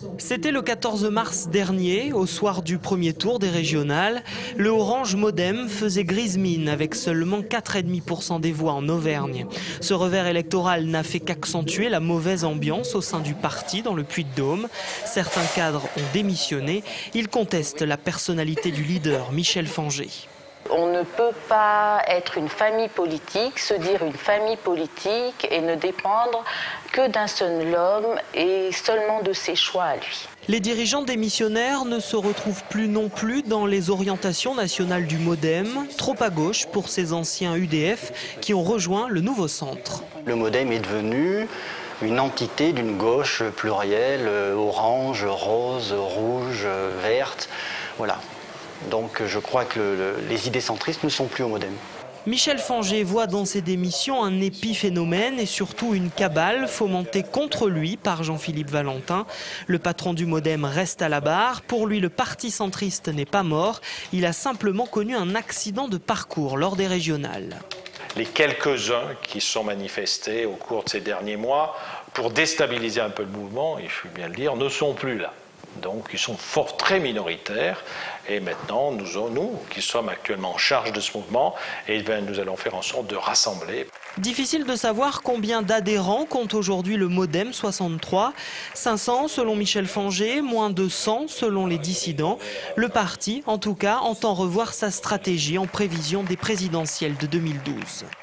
C'était le 14 mars dernier, au soir du premier tour des régionales. Le Orange Modem faisait grise mine avec seulement 4,5% des voix en Auvergne. Ce revers électoral n'a fait qu'accentuer la mauvaise ambiance au sein du parti dans le Puy-de-Dôme. Certains cadres ont démissionné. Ils contestent la personnalité du leader, Michel Fangé. On ne peut pas être une famille politique, se dire une famille politique et ne dépendre que d'un seul homme et seulement de ses choix à lui. Les dirigeants démissionnaires ne se retrouvent plus non plus dans les orientations nationales du Modem, trop à gauche pour ces anciens UDF qui ont rejoint le nouveau centre. Le Modem est devenu une entité d'une gauche plurielle, orange, rose, rouge, verte, voilà. Donc je crois que les idées centristes ne sont plus au Modem. Michel Fangé voit dans ces démissions un épiphénomène et surtout une cabale fomentée contre lui par Jean-Philippe Valentin. Le patron du Modem reste à la barre. Pour lui, le parti centriste n'est pas mort. Il a simplement connu un accident de parcours lors des régionales. Les quelques-uns qui sont manifestés au cours de ces derniers mois pour déstabiliser un peu le mouvement, il faut bien le dire, ne sont plus là. Donc ils sont très minoritaires et maintenant nous qui sommes actuellement en charge de ce mouvement, nous allons faire en sorte de rassembler. Difficile de savoir combien d'adhérents compte aujourd'hui le Modem 63. 500 selon Michel Fangé, moins de 100 selon les dissidents. Le parti, en tout cas, entend revoir sa stratégie en prévision des présidentielles de 2012.